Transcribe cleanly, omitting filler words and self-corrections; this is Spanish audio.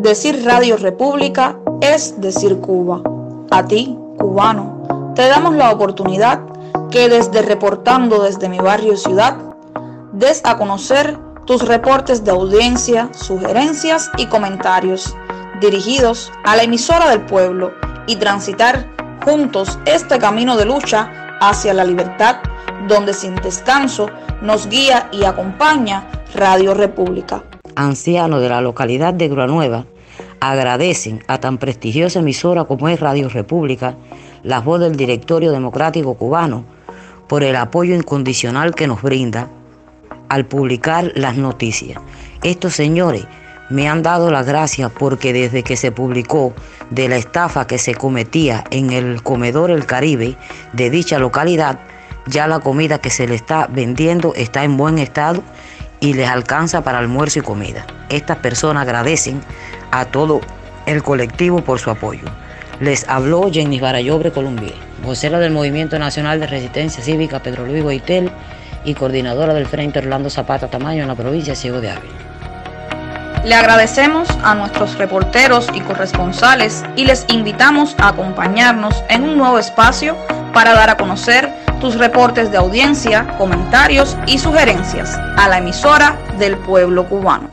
Decir Radio República es decir Cuba. A ti, cubano, te damos la oportunidad que desde Reportando desde mi barrio ciudad, des a conocer tus reportes de audiencia, sugerencias y comentarios dirigidos a la emisora del pueblo y transitar juntos este camino de lucha hacia la libertad, donde sin descanso nos guía y acompaña Radio República. Ancianos de la localidad de Gruanueva agradecen a tan prestigiosa emisora como es Radio República, la voz del Directorio Democrático Cubano, por el apoyo incondicional que nos brinda al publicar las noticias. Estos señores me han dado las gracias porque desde que se publicó de la estafa que se cometía en el comedor El Caribe de dicha localidad, ya la comida que se le está vendiendo está en buen estado y les alcanza para almuerzo y comida. Estas personas agradecen a todo el colectivo por su apoyo. Les habló Jenny Barayobre Columbier, vocera del Movimiento Nacional de Resistencia Cívica Pedro Luis Boitel y coordinadora del Frente Orlando Zapata Tamayo en la provincia de Ciego de Ávila. Le agradecemos a nuestros reporteros y corresponsales y les invitamos a acompañarnos en un nuevo espacio para dar a conocer tus reportes de audiencia, comentarios y sugerencias a la emisora del pueblo cubano.